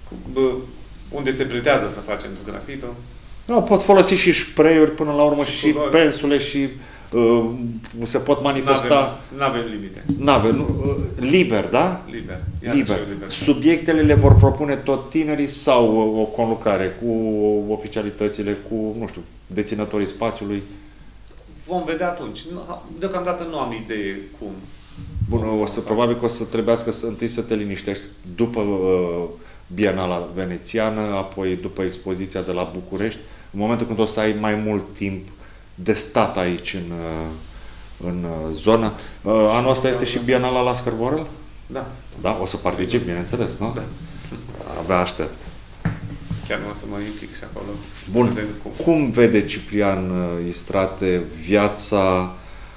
unde se pretează să facem sgrafito. Nu, pot folosi și spray-uri până la urmă, și, și culori. pensule, și uh, se pot manifesta... Nu avem limite. N-avem, nu, uh, liber, da? Liber. Liber. Subiectele le vor propune tot tinerii sau uh, o conlucrare cu oficialitățile, cu, nu știu, deținătorii spațiului? Vom vedea atunci. Deocamdată nu am idee cum. Bun, o să, probabil că o să trebuiască să, întâi să te liniștești după uh, Bienala Venețiană, apoi după expoziția de la București, în momentul când o să ai mai mult timp de stat aici în, uh, în uh, zonă. Uh, anul ăsta este și Bienala la Scărborel? Da. Da? O să particip, bineînțeles, nu? Da. Abia aștept. Chiar nu o să mă implic și acolo. Bun. Cum. cum vede Ciprian Istrate viața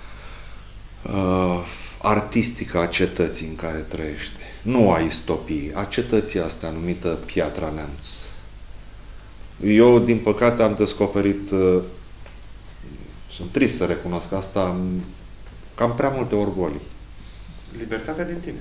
uh, artistică a cetății în care trăiește? Nu a istopii, a cetății astea numită Piatra Neamț. Eu, din păcate, am descoperit, uh, sunt trist să recunosc asta, cam prea multe orgolii. Libertatea din tine.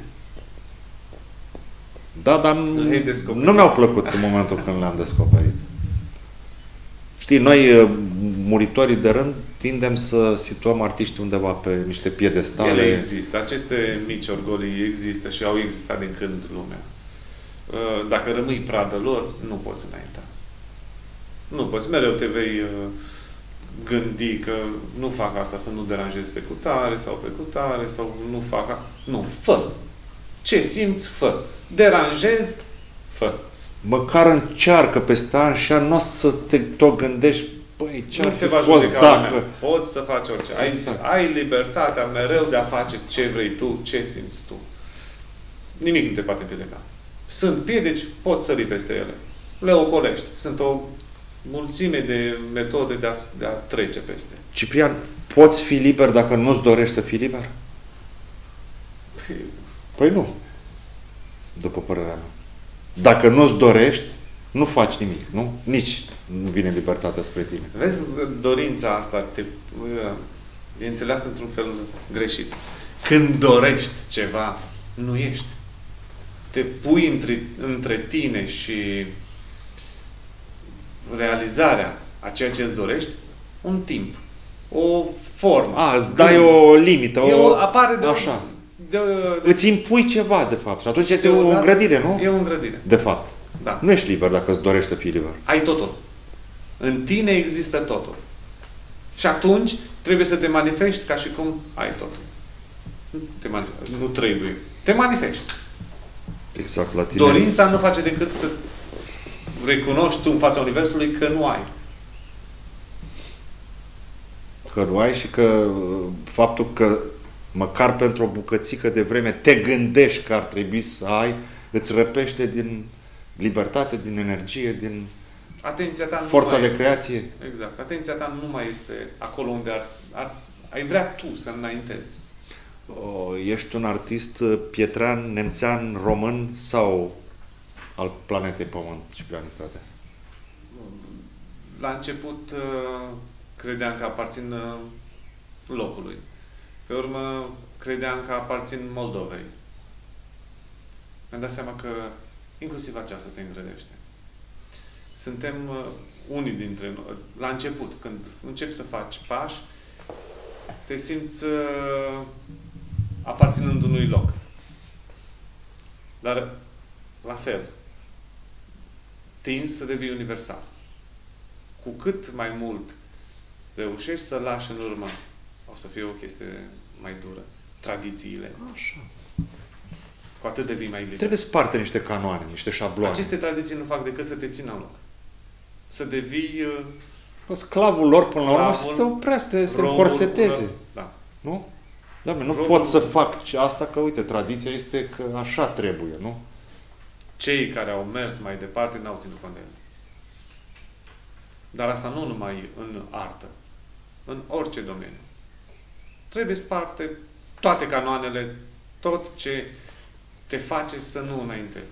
Da, dar nu mi-au plăcut în momentul când le-am descoperit. Știi, noi, muritorii de rând, tindem să situăm artiștii undeva pe niște piedestale. Ele există. Aceste mici orgolii există și au existat din când lumea. Dacă rămâi pradă lor, nu poți înainta. Nu poți. Mereu te vei gândi că nu fac asta să nu deranjez pe cutare sau pe cutare sau nu fac... Nu, fă! Ce simți, fă! Deranjezi, fă! Măcar încearcă peste ani și ani, nu o să te tot gândești, băi, ce-ar fi fost dacă... Poți să faci orice. Ai, exact. ai libertatea mereu de a face ce vrei tu, ce simți tu. Nimic nu te poate împiedica. Sunt piedici, poți sări peste ele. Le ocolești. Sunt o mulțime de metode de a, de a trece peste. Ciprian, poți fi liber dacă nu-ți dorești să fii liber? Păi, păi nu. După părerea mea. Dacă nu-ți dorești, nu faci nimic, nu? Nici nu vine libertatea spre tine. Vezi, dorința asta te, E înțeleasă într-un fel greșit. Când dorești ceva, nu ești. Te pui între, între tine și realizarea a ceea ce îți dorești un timp. O formă. A, îți dai o limită. E o, o, apare de așa. De, de, Îți impui ceva, de fapt. Și atunci este o Deodată îngrădire, nu? e o îngrădire. De fapt. Da. Nu ești liber dacă îți dorești să fii liber. Ai totul. În tine există totul. Și atunci trebuie să te manifesti ca și cum ai totul. Nu, te manifesti, nu trebuie. Te manifesti. Exact, la tine. Dorința nu face decât să recunoști tu în fața Universului că nu ai. Că nu ai și că faptul că măcar pentru o bucățică de vreme te gândești că ar trebui să ai, îți răpește din libertate, din energie, din Atenția ta forța nu mai de creație. Exact. Atenția ta nu mai este acolo unde ar, ar, ai vrea tu să înaintezi. O, ești un artist pietrean, nemțean, român sau al planetei Pământ, Ciprian Istrate? La început credeam că aparțin locului. Pe urmă credeam că aparțin Moldovei. Mi-am dat seama că inclusiv aceasta te îngrădește. Suntem uh, unii dintre noi. La început, când începi să faci pași, te simți uh, aparținând unui loc. Dar, la fel, tinzi să devii universal. Cu cât mai mult reușești să lași în urmă, o să fie o chestie mai dură, tradițiile. Așa. Cu atât devii mai liber. Trebuie sparte niște canoane, niște șabloane. Aceste tradiții nu fac decât să te țină în loc. Să devii uh, sclavul lor, până la urmă, sclavul, să te oprească, să te robul, corseteze. Da. Nu? Doamne, nu Robul, pot să fac asta, că, uite, tradiția este că așa trebuie, nu? Cei care au mers mai departe n-au ținut cont de ele. Dar asta nu numai în artă. În orice domeniu. Trebuie sparte toate canoanele, tot ce te face să nu înaintezi.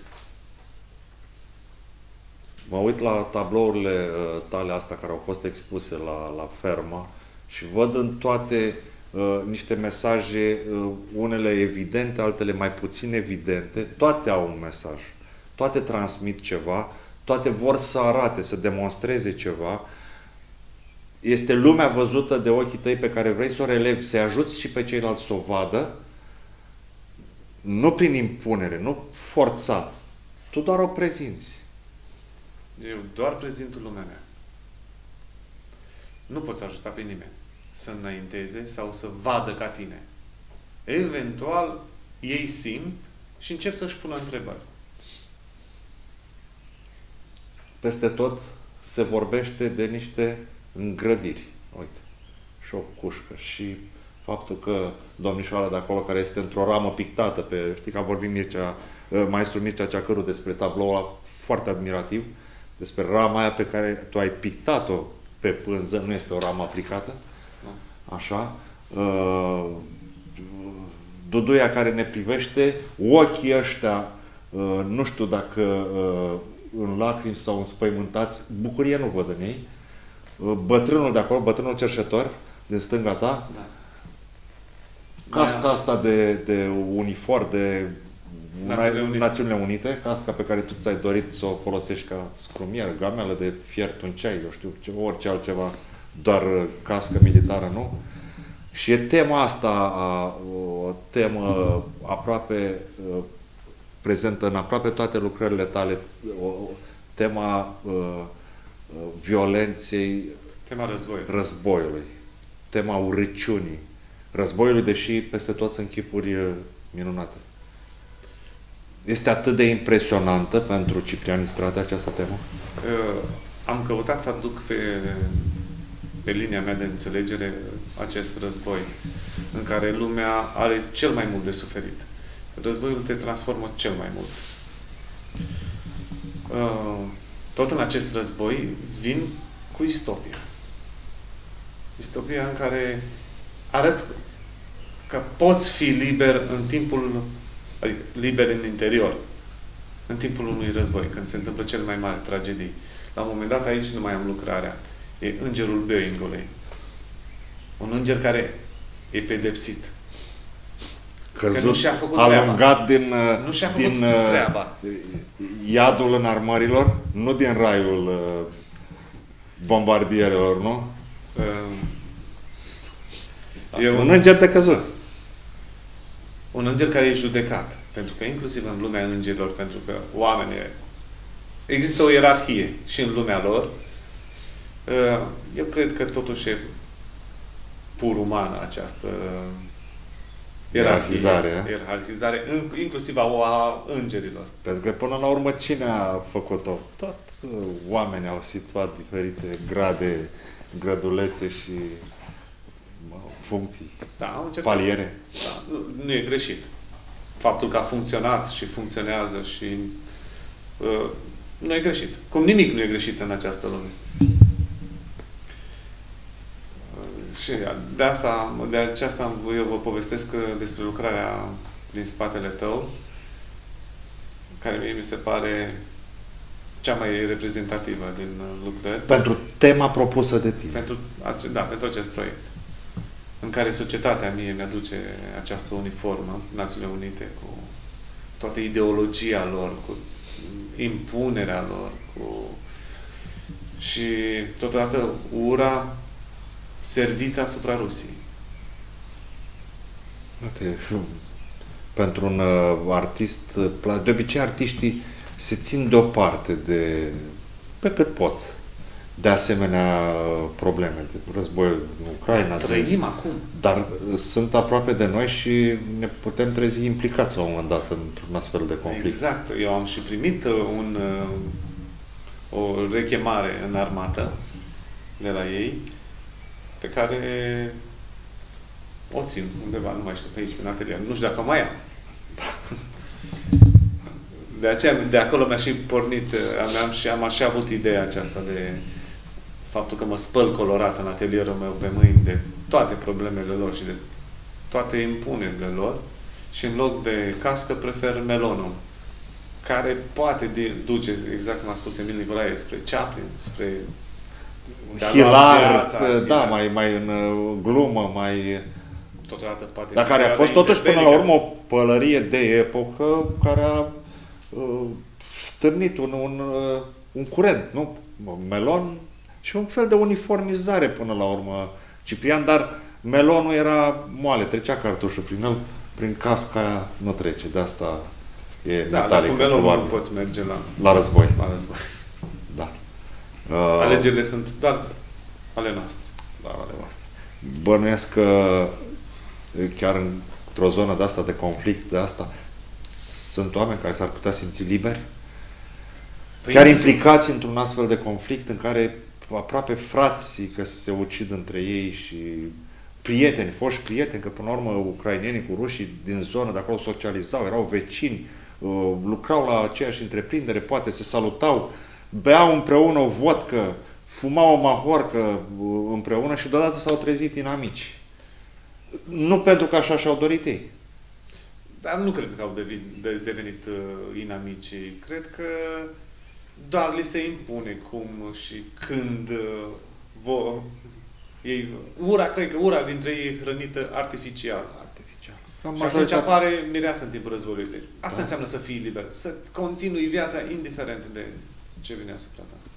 Mă uit la tablourile uh, tale astea care au fost expuse la, la fermă și văd în toate uh, niște mesaje, uh, unele evidente, altele mai puțin evidente. Toate au un mesaj. Toate transmit ceva, toate vor să arate, să demonstreze ceva. Este lumea văzută de ochii tăi pe care vrei să o relevi, să-i ajuți și pe ceilalți să o vadă, nu prin impunere, nu forțat. Tu doar o prezinți. Eu doar prezint lumea mea. Nu poți ajuta pe nimeni să înainteze sau să vadă ca tine. Eventual, ei simt și încep să-și pună întrebări. Peste tot se vorbește de niște îngrădiri. Uite, și o cușcă. Și faptul că domnișoara de acolo, care este într-o ramă pictată pe... Știi că a vorbit Mircea, maestru Mircea Ceacăru despre tabloul ăla foarte admirativ, despre rama aia pe care tu ai pictat-o pe pânză, nu este o ramă aplicată. Așa. Uh, Duduia care ne privește, ochii ăștia, uh, nu știu dacă uh, în lacrimi sau înspăimântați, bucurie nu văd în ei. Uh, bătrânul de acolo, bătrânul cerșetor, din stânga ta, Da. casca asta de, de uniform, de Națiunile Unite. Națiunile Unite, casca pe care tu ți-ai dorit să o folosești ca scrumieră, gameală de fiert, un ceai, eu știu, ce, orice altceva, doar cască militară, nu? Și e tema asta, a, o temă aproape prezentă în aproape toate lucrările tale, o, tema uh, violenței, Tema războiului. războiului, tema urăciunii, războiului, deși peste tot sunt chipuri minunate. Este atât de impresionantă pentru Ciprian Istrate această temă? Uh, am căutat să aduc pe, pe linia mea de înțelegere acest război în care lumea are cel mai mult de suferit. Războiul te transformă cel mai mult. Uh, tot în acest război vin cu istopia. Istopia în care arăt că poți fi liber în timpul, adică liber în interior, în timpul unui război, când se întâmplă cele mai mari tragedii. La un moment dat, aici nu mai am lucrarea. E Îngerul Boeingului. Un înger care e pedepsit. Căzut, că nu și-a făcut alungat treaba. din, nu și-a făcut din treaba. iadul înarmărilor, nu din raiul uh, bombardierelor, nu? Uh, e un, un înger de căzut. Un înger care e judecat. Pentru că inclusiv în lumea îngerilor, pentru că oamenii... Există o ierarhie și în lumea lor. Eu cred că totuși e pur umană această ierarhizare. Ierarhizare, inclusiv a, a îngerilor. Pentru că până la urmă cine a făcut-o? Toți oamenii au situat diferite grade, grădulețe și mă, funcții, da, paliere. Da, nu, nu e greșit. Faptul că a funcționat și funcționează și uh, nu e greșit. Cum nimic nu e greșit în această lume. Uh, și de asta, de aceasta eu vă povestesc despre lucrarea din spatele tău, care mie mi se pare cea mai reprezentativă din lucrări. Pentru tema propusă de tine. Pentru, da, pentru acest proiect. În care societatea mie mi-aduce această uniformă, Națiunile Unite, cu toată ideologia lor, cu impunerea lor, cu... și totodată ura servită asupra Rusiei. Uite, pentru un uh, artist, de obicei artiștii se țin deoparte de, pe cât pot, de asemenea probleme, de război în Ucraina. Trăim de, acum. Dar sunt aproape de noi și ne putem trezi implicați la un moment dat într-un astfel de conflict. Exact. Eu am și primit un, o rechemare în armată de la ei, pe care o țin undeva, nu mai știu, pe aici, pe atelier. Nu știu dacă mai am. De aceea, de acolo mi-a și pornit, am, și, am și avut ideea aceasta de faptul că mă spăl colorat în atelierul meu pe mâini de toate problemele lor și de toate impunerile lor și în loc de cască prefer melonul, care poate duce, exact cum a spus Emil Nicolae, spre Chaplin, spre hilar, viața, da, mai, mai în glumă, mai... Totodată poate dar care a fost totuși până la urmă o pălărie de epocă care a uh, stârnit un, un, uh, un curent, nu? Melon și un fel de uniformizare până la urmă, Ciprian, dar melonul era moale, trecea cartușul prin el, prin casca aia nu trece, de asta e da, metalică. Dar cu melonul nu poți merge la, la război. La război. Da. Uh, Alegerile sunt doar ale noastre. Doar ale noastre. Bănuiesc că chiar într-o zonă de asta, de conflict, de asta, sunt oameni care s-ar putea simți liberi? Păi chiar implicați într-un astfel de conflict în care aproape frații că se ucid între ei și prieteni, foști prieteni, că până la urmă ucrainenii cu rușii din zonă de acolo socializau, erau vecini, lucrau la aceeași întreprindere, poate se salutau, beau împreună o vodcă, fumau o mahorcă împreună și deodată s-au trezit inamici. Nu pentru că așa și-au dorit ei. Dar nu cred că au devenit, de, devenit uh, inamici. Cred că doar li se impune cum și când uh, vor. Ei, ura, cred că ura dintre ei e hrănită artificial. Artificial. Și atunci apare mireasă în timpul războiului. Asta da. Înseamnă să fii liber. Să continui viața indiferent de ce vine asupra ta.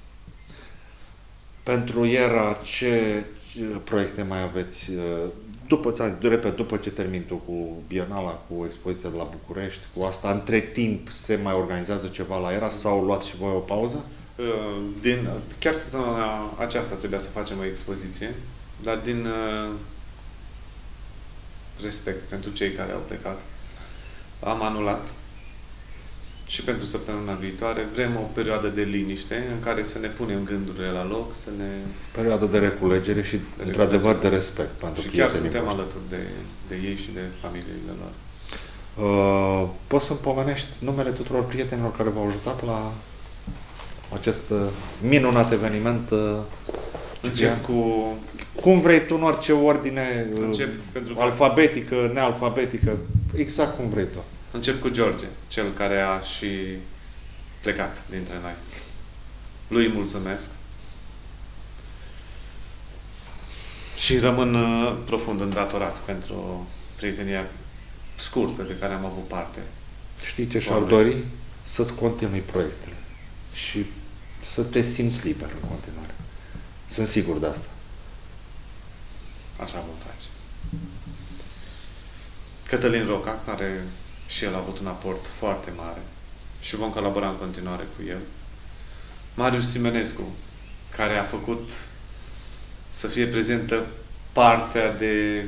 Pentru Iera, ce, ce proiecte mai aveți? După, repet, după ce termin tu cu Bienala, cu expoziția de la București, cu asta, între timp se mai organizează ceva la Era sau luați și voi o pauză? Din, chiar săptămâna aceasta trebuia să facem o expoziție, dar din uh, respect pentru cei care au plecat, am anulat. Și pentru săptămâna viitoare vrem o perioadă de liniște în care să ne punem gândurile la loc, să ne... Perioadă de reculegere și, într-adevăr, de respect pentru și chiar suntem voștri. Alături de, de ei și de familiile lor. Uh, poți să-mi pomenești numele tuturor prietenilor care v-au ajutat la acest minunat eveniment? Uh, Încep cu... Cum vrei tu, în orice ordine, Încep, pentru că... alfabetică, nealfabetică, exact cum vrei tu. Încep cu George, cel care a și plecat dintre noi. Lui mulțumesc. Și rămân uh, profund îndatorat pentru prietenia scurtă de care am avut parte. Știi ce și-ar dori? Să-ți continui proiectele și să te simți liber în continuare. Sunt sigur de asta. Așa vom face. Cătălin Roca, care și el a avut un aport foarte mare și vom colabora în continuare cu el. Marius Simenescu, care a făcut să fie prezentă partea de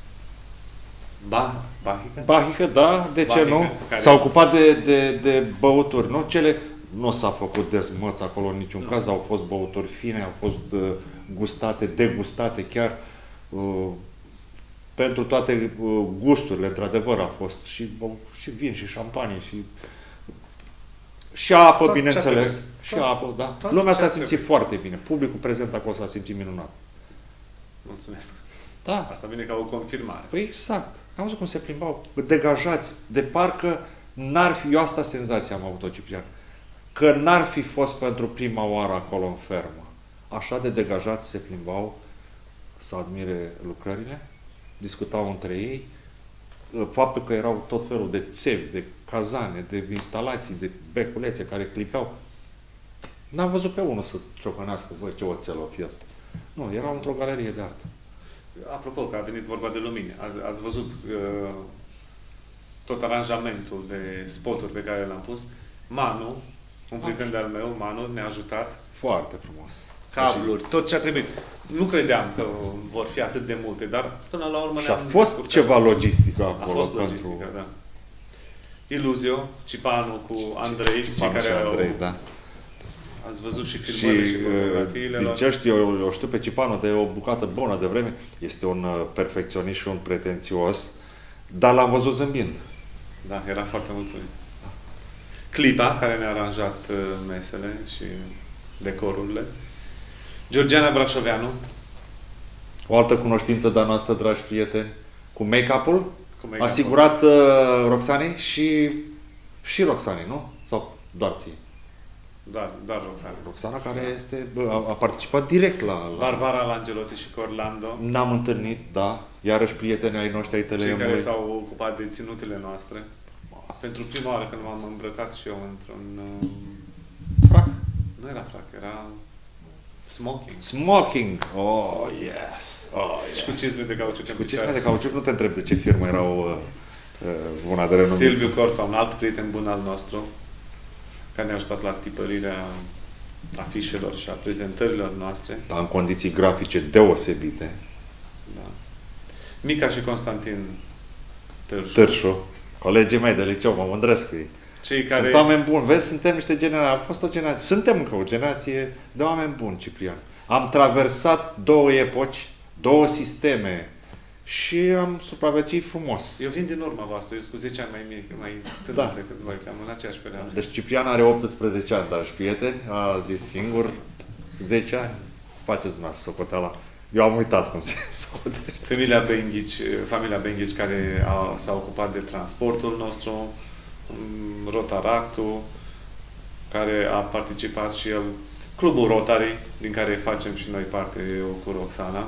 ba, Bahică? Bahică, da, de ce Bahică, nu? care... S-a ocupat de, de, de băuturi, nu? Cele, nu s-a făcut dezmăț acolo în niciun nu. caz, au fost băuturi fine, au fost uh, gustate, degustate chiar uh, pentru toate uh, gusturile, într-adevăr a fost și, uh, și vin, și șampanie, și și apă, tot bineînțeles, și tot, apă, da. Tot Lumea s-a simțit trebuie. foarte bine. Publicul prezent acolo s-a simțit minunat. Mulțumesc. Da. Asta vine ca o confirmare. Păi exact. Am văzut cum se plimbau, degajați, de parcă n-ar fi, eu asta senzația am avut-o, Ciprian, că n-ar fi fost pentru prima oară acolo în fermă. Așa de degajați se plimbau să admire lucrările, discutau între ei, faptul că erau tot felul de țevi, de cazane, de instalații, de beculețe care clipeau. N-am văzut pe unul să ciocănească, băi, ce oțel o fi asta. Nu, erau într-o galerie de artă. Apropo, că a venit vorba de lumini, ați, ați văzut uh, tot aranjamentul de spoturi pe care l-am pus. Manu, un prieten de-al meu, Manu, ne-a ajutat. Foarte frumos. Cabluri, tot ce a trebuit. Nu credeam că vor fi atât de multe, dar până la urmă și ne-am a fost descurcat. ceva logistică acolo. A fost logistică, pentru... da. Iluzio, Cipanu cu Andrei, Cipanu cei care și Andrei, au... da. Ați văzut și filmările și, și fotografiile. Din lor. ce știu, eu, eu știu pe Cipanu de o bucată bună de vreme. Este un perfecționist și un pretențios, dar l-am văzut zâmbind. Da, era foarte mulțumit. Clipa, care ne-a aranjat uh, mesele și decorurile. Georgiana Brașoveanu. O altă cunoștință de-a noastră, dragi prieteni, cu make-up-ul, Cu make-up-ul. asigurat uh, Roxanei și, și Roxanei, nu? Sau doar ție? Doar, doar Roxana. Roxana, care este, a, a participat direct la... la... Barbara Langelotti și Corlando. N-am întâlnit, da. Iarăși prieteni ai noștri ai Cei Teleemului. care s-au ocupat de ținutele noastre. Pentru prima oară când m-am îmbrăcat și eu într-un... Uh, Frac. nu era frac, era smoking. Smoking! Oh, yes! Oh, yes. Și cu cizme de cauciuc în Cu cizme picioare. de cauciuc, nu te întreb de ce firmă erau uh, uh, una de renume. Silviu Corfa, un alt prieten bun al nostru, care ne-a ajutat la tipărirea afișelor și a prezentărilor noastre. Dar în condiții grafice deosebite. Da. Mica și Constantin Târșu. Târșu, colegii mei de liceu, mă mândresc cu ei. Cei care... Sunt oameni buni. Vezi, suntem niște generații. A fost o generație. Suntem încă o generație de oameni buni, Ciprian. Am traversat două epoci, două sisteme și am supraviețuit frumos. Eu vin din urma voastră, eu sunt cu zece ani mai mic, mai tânăr Da. decât voi, cam în aceeași perioadă. Deci Ciprian are optsprezece ani, dragi prieteni. A zis singur, zece ani. Faceți dumneavoastră socoteala. Eu am uitat cum se socotește. Familia Benghici, familia Benghici care a, s-a ocupat de transportul nostru, Rotaractul, care a participat și el, Clubul Rotary, din care facem și noi parte, eu cu Roxana.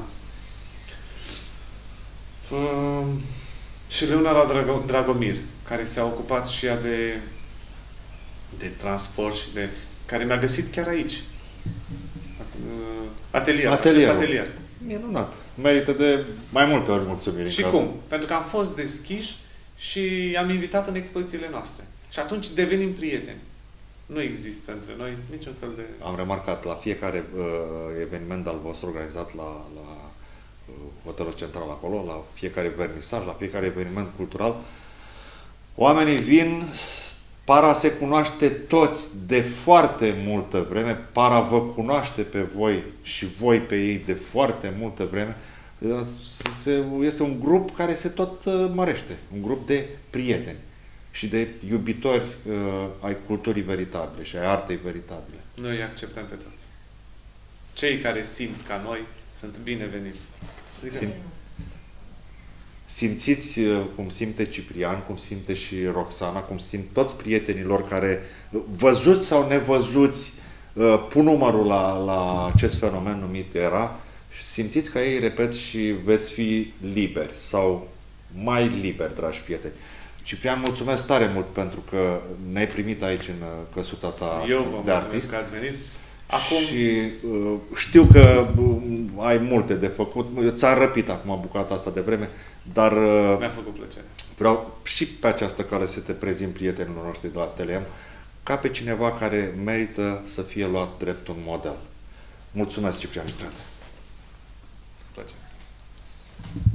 Uh, și Leonora Drago Dragomir, care s-a ocupat și ea de, de transport și de... care mi-a găsit chiar aici. Uh, atelier, acest atelier. Minunat. Merită de mai multe ori mulțumiri. Și cum? Pentru că am fost deschiși și am invitat în expozițiile noastre. Și atunci devenim prieteni. Nu există între noi niciun fel de... Am remarcat la fiecare uh, eveniment al vostru organizat la, la uh, Hotelul Central acolo, la fiecare vernisaj, la fiecare eveniment cultural, oamenii vin, para se cunoaște toți de foarte multă vreme, para vă cunoaște pe voi și voi pe ei de foarte multă vreme. Este un grup care se tot mărește, un grup de prieteni și de iubitori uh, ai culturii veritabile și ai artei veritabile. Noi îi acceptăm pe toți. Cei care simt ca noi sunt bineveniți. Adică... Sim Simțiți uh, cum simte Ciprian, cum simte și Roxana, cum simt toți prietenilor care, văzuți sau nevăzuți, uh, pun numărul la, la acest fenomen numit era simțiți că ei, repet, și veți fi liberi sau mai liberi, dragi prieteni. Ciprian, mulțumesc tare mult pentru că ne-ai primit aici în căsuța ta Eu vă de mulțumesc artist. că ați venit. Acum... Și uh, știu că uh, ai multe de făcut. Ți-am răpit acum bucata asta de vreme, dar uh, mi-a făcut plăcere. Vreau și pe această cale să te prezint prietenilor noștri de la Teleem ca pe cineva care merită să fie luat drept un model. Mulțumesc, Ciprian Stradă. Plăcere.